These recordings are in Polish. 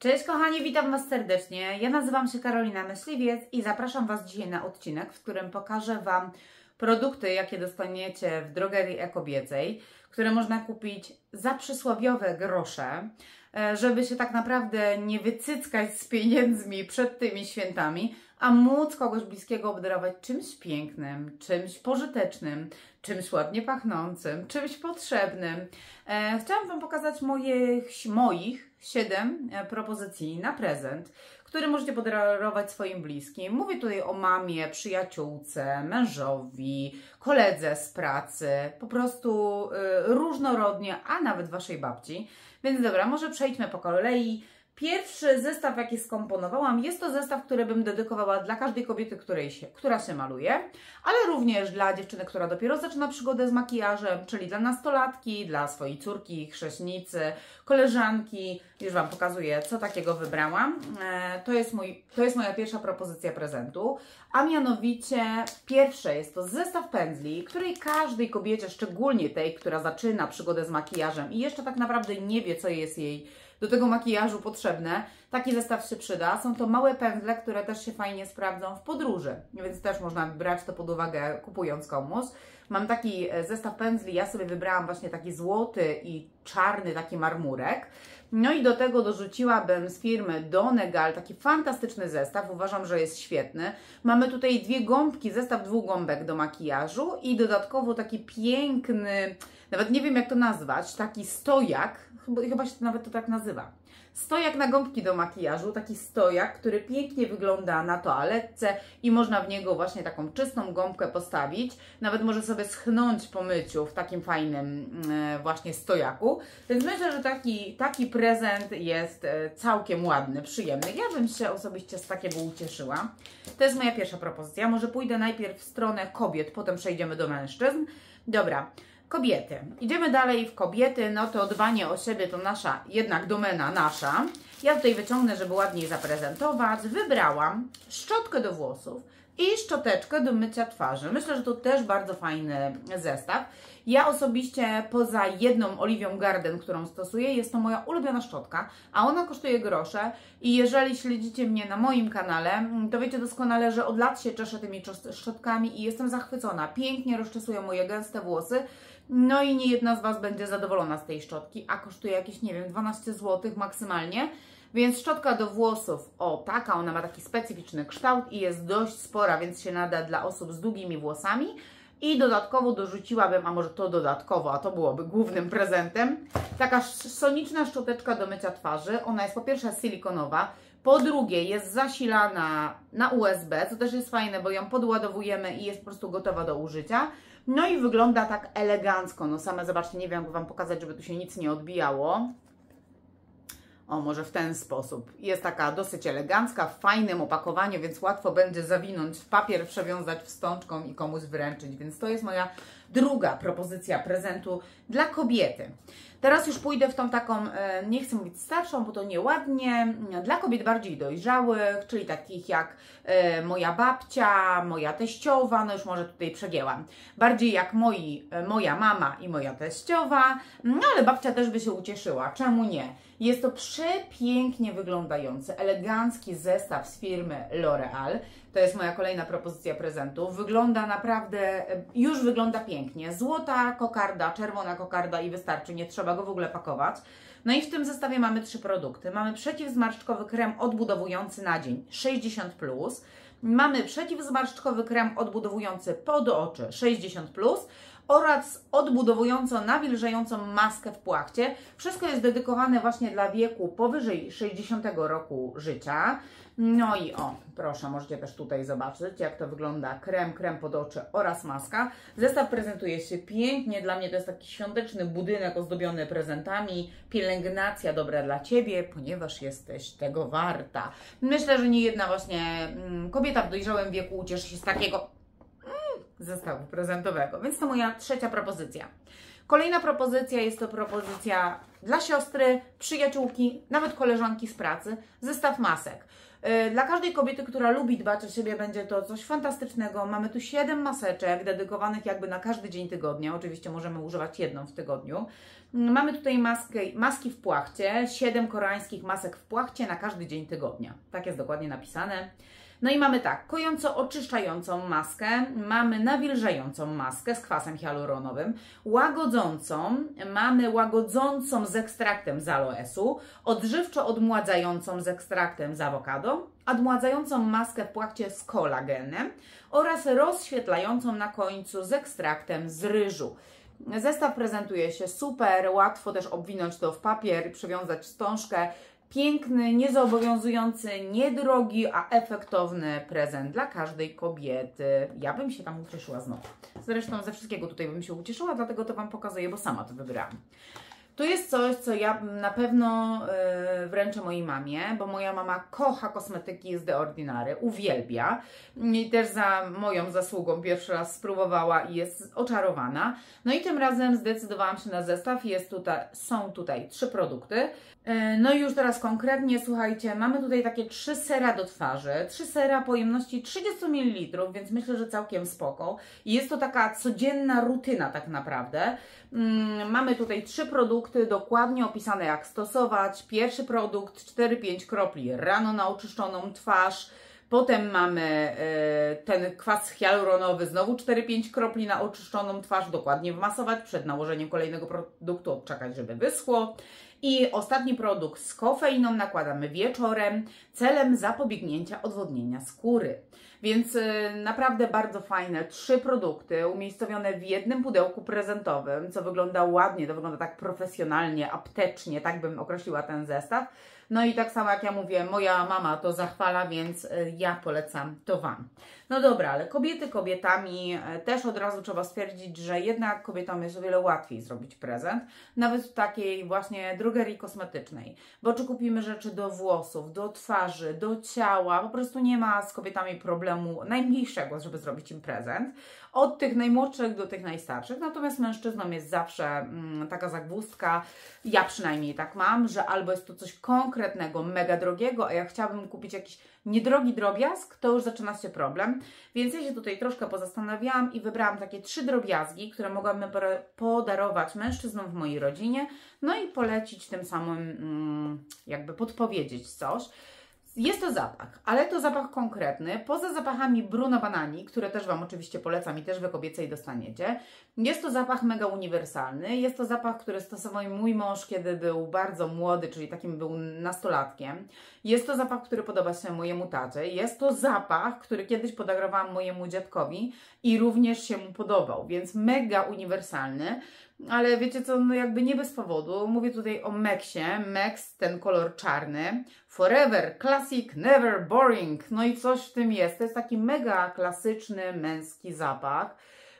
Cześć kochani, witam Was serdecznie. Ja nazywam się Karolina Myśliwiec i zapraszam Was dzisiaj na odcinek, w którym pokażę Wam produkty, jakie dostaniecie w drogerii ekobiecej, które można kupić za przysłowiowe grosze, żeby się tak naprawdę nie wycyckać z pieniędzmi przed tymi świętami, a móc kogoś bliskiego obdarować czymś pięknym, czymś pożytecznym, czymś ładnie pachnącym, czymś potrzebnym. Chciałam Wam pokazać moich 7 propozycji na prezent, które możecie podarować swoim bliskim. Mówię tutaj o mamie, przyjaciółce, mężowi, koledze z pracy, po prostu różnorodnie, a nawet Waszej babci. Więc dobra, może przejdźmy po kolei. Pierwszy zestaw, jaki skomponowałam, jest to zestaw, który bym dedykowała dla każdej kobiety, która się maluje, ale również dla dziewczyny, która dopiero zaczyna przygodę z makijażem, czyli dla nastolatki, dla swojej córki, chrześnicy, koleżanki. Już Wam pokazuję, co takiego wybrałam. To jest moja pierwsza propozycja prezentu, a mianowicie pierwsze jest to zestaw pędzli, której każdej kobiecie, szczególnie tej, która zaczyna przygodę z makijażem i jeszcze tak naprawdę nie wie, co jest jej do tego makijażu potrzebne, taki zestaw się przyda. Są to małe pędzle, które też się fajnie sprawdzą w podróży, więc też można brać to pod uwagę, kupując komuś. Mam taki zestaw pędzli, ja sobie wybrałam właśnie taki złoty i czarny taki marmurek. No i do tego dorzuciłabym z firmy Donegal taki fantastyczny zestaw, uważam, że jest świetny. Mamy tutaj dwie gąbki, zestaw 2 gąbek do makijażu i dodatkowo taki piękny, nawet nie wiem jak to nazwać, taki stojak, chyba się to nawet tak nazywa. Stojak na gąbki do makijażu, taki stojak, który pięknie wygląda na toaletce i można w niego właśnie taką czystą gąbkę postawić. Nawet może sobie schnąć po myciu w takim fajnym właśnie stojaku. Więc myślę, że taki prezent jest całkiem ładny, przyjemny. Ja bym się osobiście z takiego ucieszyła. To jest moja pierwsza propozycja. Może pójdę najpierw w stronę kobiet, potem przejdziemy do mężczyzn. Dobra. Kobiety. Idziemy dalej w kobiety, no to dbanie o siebie to nasza, jednak domena nasza. Ja tutaj wyciągnę, żeby ładniej zaprezentować. Wybrałam szczotkę do włosów i szczoteczkę do mycia twarzy. Myślę, że to też bardzo fajny zestaw. Ja osobiście poza jedną Olivią Garden, którą stosuję, jest to moja ulubiona szczotka, a ona kosztuje grosze i jeżeli śledzicie mnie na moim kanale, to wiecie doskonale, że od lat się czeszę tymi szczotkami i jestem zachwycona. Pięknie rozczesują moje gęste włosy. No i nie jedna z Was będzie zadowolona z tej szczotki, a kosztuje jakieś, nie wiem, 12 zł maksymalnie. Więc szczotka do włosów, o taka, ona ma taki specyficzny kształt i jest dość spora, więc się nada dla osób z długimi włosami. I dodatkowo dorzuciłabym, a może to dodatkowo, a to byłoby głównym prezentem, taka soniczna szczoteczka do mycia twarzy. Ona jest po pierwsze silikonowa, po drugie jest zasilana na USB, co też jest fajne, bo ją podładowujemy i jest po prostu gotowa do użycia. No i wygląda tak elegancko. No same zobaczcie, nie wiem jak Wam pokazać, żeby tu się nic nie odbijało. O, może w ten sposób. Jest taka dosyć elegancka, w fajnym opakowaniu, więc łatwo będzie zawinąć w papier, przewiązać wstążką i komuś wręczyć. Więc to jest moja druga propozycja prezentu dla kobiety. Teraz już pójdę w tą taką, nie chcę mówić starszą, bo to nieładnie, dla kobiet bardziej dojrzałych, czyli takich jak moja babcia, moja teściowa, no już może tutaj przegięłam. Bardziej jak moja mama i moja teściowa, no ale babcia też by się ucieszyła, czemu nie? Jest to przepięknie wyglądający, elegancki zestaw z firmy L'Oreal. To jest moja kolejna propozycja prezentu. Wygląda naprawdę, już wygląda pięknie. Złota kokarda, czerwona kokarda i wystarczy, nie trzeba go w ogóle pakować. No i w tym zestawie mamy 3 produkty. Mamy przeciwzmarszczkowy krem odbudowujący na dzień 60+. Mamy przeciwzmarszczkowy krem odbudowujący pod oczy 60+. Oraz odbudowującą, nawilżającą maskę w płachcie. Wszystko jest dedykowane właśnie dla wieku powyżej 60 roku życia. No i o, proszę, możecie też tutaj zobaczyć, jak to wygląda krem pod oczy oraz maska. Zestaw prezentuje się pięknie, dla mnie to jest taki świąteczny budynek ozdobiony prezentami, pielęgnacja dobra dla Ciebie, ponieważ jesteś tego warta. Myślę, że nie jedna właśnie kobieta w dojrzałym wieku ucieszy się z takiego zestawu prezentowego, więc to moja trzecia propozycja. Kolejna propozycja jest to propozycja Dla siostry, przyjaciółki, nawet koleżanki z pracy, zestaw masek. Dla każdej kobiety, która lubi dbać o siebie, będzie to coś fantastycznego. Mamy tu 7 maseczek dedykowanych jakby na każdy dzień tygodnia. Oczywiście możemy używać jedną w tygodniu. Mamy tutaj maski w płachcie, 7 koreańskich masek w płachcie na każdy dzień tygodnia. Tak jest dokładnie napisane. No i mamy tak, kojąco-oczyszczającą maskę, mamy nawilżającą maskę z kwasem hialuronowym, łagodzącą, mamy łagodzącą z ekstraktem z aloesu, odżywczo-odmładzającą z ekstraktem z awokado, odmładzającą maskę w płachcie z kolagenem oraz rozświetlającą na końcu z ekstraktem z ryżu. Zestaw prezentuje się super, łatwo też obwinąć to w papier, przywiązać wstążkę. Piękny, niezobowiązujący, niedrogi, a efektowny prezent dla każdej kobiety. Ja bym się tam ucieszyła znowu. Zresztą ze wszystkiego tutaj bym się ucieszyła, dlatego to Wam pokazuję, bo sama to wybrałam. To jest coś, co ja na pewno wręczę mojej mamie, bo moja mama kocha kosmetyki z The Ordinary, uwielbia. I też za moją zasługą pierwszy raz spróbowała i jest oczarowana. No i tym razem zdecydowałam się na zestaw. Są tutaj 3 produkty. No i już teraz konkretnie, słuchajcie, mamy tutaj takie 3 sera do twarzy. 3 sera pojemności 30 ml, więc myślę, że całkiem spoko. I jest to taka codzienna rutyna tak naprawdę. Mamy tutaj 3 produkty dokładnie opisane, jak stosować. Pierwszy produkt 4-5 kropli rano na oczyszczoną twarz. Potem mamy ten kwas hialuronowy, znowu 4-5 kropli na oczyszczoną twarz, dokładnie wmasować, przed nałożeniem kolejnego produktu odczekać, żeby wyschło. I ostatni produkt z kofeiną nakładamy wieczorem celem zapobiegnięcia odwodnienia skóry. Więc naprawdę bardzo fajne 3 produkty umiejscowione w jednym pudełku prezentowym, co wygląda ładnie, to wygląda tak profesjonalnie, aptecznie, tak bym określiła ten zestaw. No i tak samo jak ja mówię, moja mama to zachwala, więc ja polecam to Wam. No dobra, ale kobiety kobietami, też od razu trzeba stwierdzić, że jednak kobietom jest o wiele łatwiej zrobić prezent, nawet w takiej właśnie drogerii kosmetycznej. Bo czy kupimy rzeczy do włosów, do twarzy, do ciała, po prostu nie ma z kobietami problemu najmniejszego, żeby zrobić im prezent. Od tych najmłodszych do tych najstarszych. Natomiast mężczyznom jest zawsze taka zagwozdka, ja przynajmniej tak mam, że albo jest to coś konkretnego, mega drogiego, a ja chciałabym kupić jakiś niedrogi drobiazg, to już zaczyna się problem. Więc ja się tutaj troszkę pozastanawiałam i wybrałam takie 3 drobiazgi, które mogłabym podarować mężczyznom w mojej rodzinie, no i polecić tym samym, jakby podpowiedzieć coś. Jest to zapach, ale to zapach konkretny. Poza zapachami Bruno Banani, które też Wam oczywiście polecam i też Wy kobiecej dostaniecie, jest to zapach mega uniwersalny. Jest to zapach, który stosował mój mąż, kiedy był bardzo młody, czyli takim był nastolatkiem. Jest to zapach, który podoba się mojemu tacie. Jest to zapach, który kiedyś podarowałam mojemu dziadkowi i również się mu podobał, więc mega uniwersalny. Ale wiecie co, no jakby nie bez powodu, mówię tutaj o Meksie, Mex, ten kolor czarny, Forever, Classic, Never Boring, no i coś w tym jest, to jest taki mega klasyczny, męski zapach,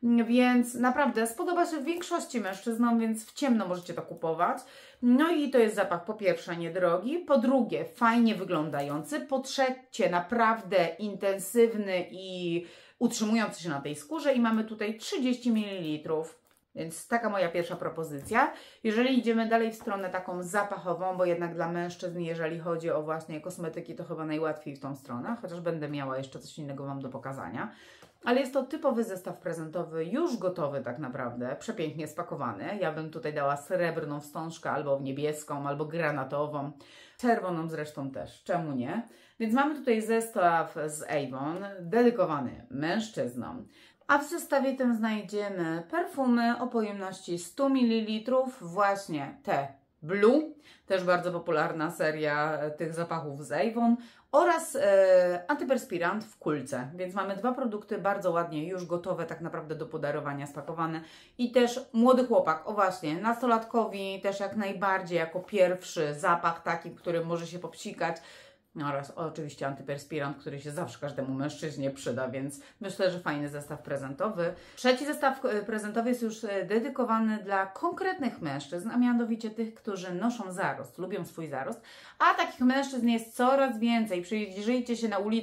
więc naprawdę spodoba się większości mężczyznom, więc w ciemno możecie to kupować. No i to jest zapach po pierwsze niedrogi, po drugie fajnie wyglądający, po trzecie naprawdę intensywny i utrzymujący się na tej skórze i mamy tutaj 30 ml. Więc taka moja pierwsza propozycja. Jeżeli idziemy dalej w stronę taką zapachową, bo jednak dla mężczyzn, jeżeli chodzi o właśnie kosmetyki, to chyba najłatwiej w tą stronę, chociaż będę miała jeszcze coś innego Wam do pokazania. Ale jest to typowy zestaw prezentowy, już gotowy tak naprawdę, przepięknie spakowany. Ja bym tutaj dała srebrną wstążkę, albo niebieską, albo granatową, czerwoną zresztą też, czemu nie? Więc mamy tutaj zestaw z Avon, dedykowany mężczyznom. A w zestawie tym znajdziemy perfumy o pojemności 100 ml, właśnie te Blue, też bardzo popularna seria tych zapachów z Avon, oraz antyperspirant w kulce. Więc mamy 2 produkty bardzo ładnie już gotowe tak naprawdę do podarowania, spakowane. I też młody chłopak, o właśnie, nastolatkowi też jak najbardziej jako pierwszy zapach taki, który może się popsikać. Oraz oczywiście antyperspirant, który się zawsze każdemu mężczyźnie przyda, więc myślę, że fajny zestaw prezentowy. Trzeci zestaw prezentowy jest już dedykowany dla konkretnych mężczyzn, a mianowicie tych, którzy noszą zarost, lubią swój zarost, a takich mężczyzn jest coraz więcej. Przyjrzyjcie się na ulicach,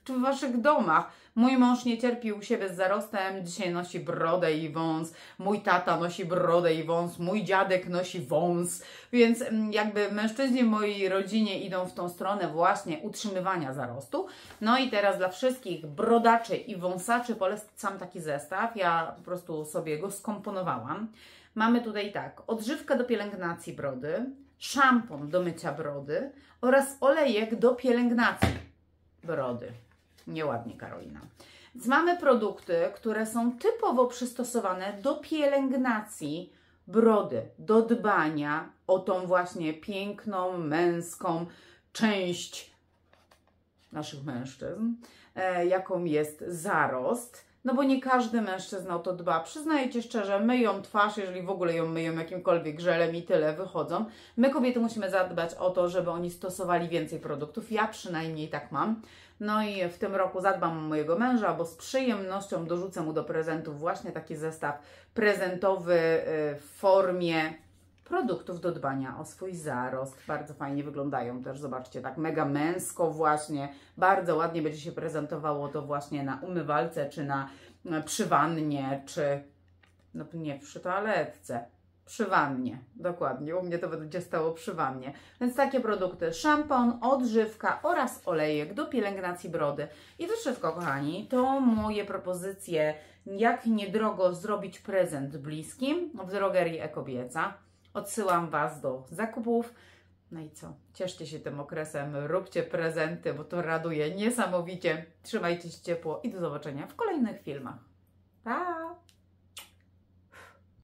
czy w Waszych domach. Mój mąż nie cierpi u siebie z zarostem, dzisiaj nosi brodę i wąs, mój tata nosi brodę i wąs, mój dziadek nosi wąs, więc jakby mężczyźni w mojej rodzinie idą w tą stronę właśnie utrzymywania zarostu. No i teraz dla wszystkich brodaczy i wąsaczy polecam taki zestaw, ja po prostu sobie go skomponowałam. Mamy tutaj tak, odżywkę do pielęgnacji brody, szampon do mycia brody oraz olejek do pielęgnacji brody. Nieładnie, Karolina. Więc mamy produkty, które są typowo przystosowane do pielęgnacji brody, do dbania o tą właśnie piękną, męską część naszych mężczyzn, jaką jest zarost. No bo nie każdy mężczyzna o to dba. Przyznaję Ci szczerze, myją twarz, jeżeli w ogóle ją myją jakimkolwiek żelem i tyle wychodzą. My kobiety musimy zadbać o to, żeby oni stosowali więcej produktów. Ja przynajmniej tak mam. No i w tym roku zadbam o mojego męża, bo z przyjemnością dorzucę mu do prezentów właśnie taki zestaw prezentowy w formie produktów do dbania o swój zarost. Bardzo fajnie wyglądają też, zobaczcie, tak mega męsko właśnie. Bardzo ładnie będzie się prezentowało to właśnie na umywalce, czy przy wannie, czy no nie przy toaletce. Przy wannie, dokładnie. U mnie to będzie stało przy wannie. Więc takie produkty, szampon, odżywka oraz olejek do pielęgnacji brody. I to wszystko, kochani, to moje propozycje, jak niedrogo zrobić prezent bliskim w drogerii Ekobieca. Odsyłam Was do zakupów. No i co? Cieszcie się tym okresem, róbcie prezenty, bo to raduje niesamowicie. Trzymajcie się ciepło i do zobaczenia w kolejnych filmach. Pa!